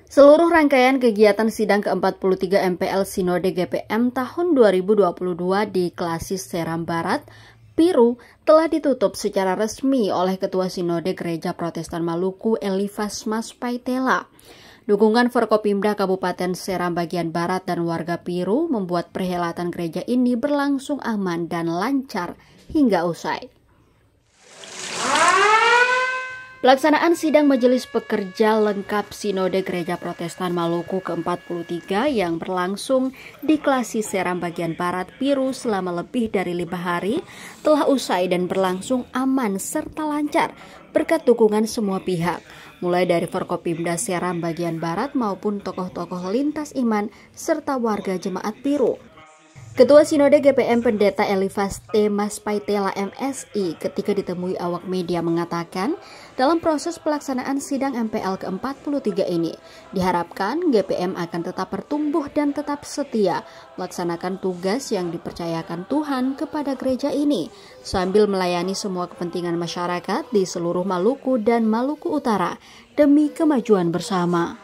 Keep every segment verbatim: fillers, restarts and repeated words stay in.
Seluruh rangkaian kegiatan sidang ke empat puluh tiga M P L Sinode G P M tahun dua ribu dua puluh dua di Klasis Seram Barat, Piru telah ditutup secara resmi oleh Ketua Sinode Gereja Protestan Maluku Elifas Mas Paitela. Dukungan Forkopimda Kabupaten Seram bagian Barat dan warga Piru membuat perhelatan gereja ini berlangsung aman dan lancar hingga usai. Pelaksanaan sidang Majelis Pekerja Lengkap Sinode Gereja Protestan Maluku ke empat puluh tiga yang berlangsung di Klasis Seram bagian Barat Piru selama lebih dari lima hari telah usai dan berlangsung aman serta lancar berkat dukungan semua pihak, mulai dari Forkopimda Seram bagian Barat maupun tokoh-tokoh lintas iman serta warga jemaat Piru. Ketua Sinode G P M Pendeta Elifas T. Mas Paitela M Si ketika ditemui awak media mengatakan, dalam proses pelaksanaan sidang M P L ke empat puluh tiga ini, diharapkan G P M akan tetap bertumbuh dan tetap setia melaksanakan tugas yang dipercayakan Tuhan kepada gereja ini, sambil melayani semua kepentingan masyarakat di seluruh Maluku dan Maluku Utara demi kemajuan bersama.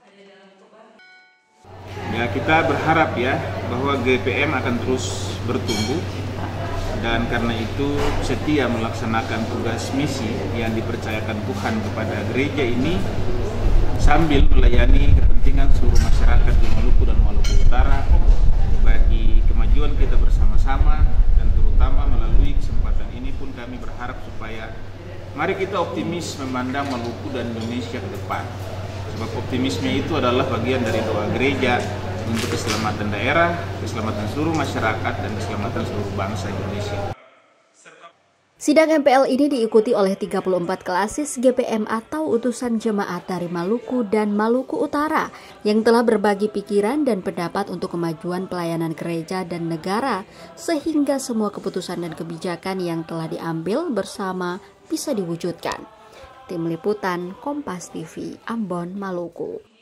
Ya, kita berharap ya bahwa G P M akan terus bertumbuh dan karena itu setia melaksanakan tugas misi yang dipercayakan Tuhan kepada gereja ini sambil melayani kepentingan seluruh masyarakat di Maluku dan Maluku Utara bagi kemajuan kita bersama-sama, dan terutama melalui kesempatan ini pun kami berharap supaya mari kita optimis memandang Maluku dan Indonesia ke depan. Sebab optimisme itu adalah bagian dari doa gereja untuk keselamatan daerah, keselamatan seluruh masyarakat, dan keselamatan seluruh bangsa Indonesia. Sidang M P L ini diikuti oleh tiga puluh empat klasis G P M atau utusan jemaat dari Maluku dan Maluku Utara yang telah berbagi pikiran dan pendapat untuk kemajuan pelayanan gereja dan negara, sehingga semua keputusan dan kebijakan yang telah diambil bersama bisa diwujudkan. Tim Liputan Kompas T V, Ambon, Maluku.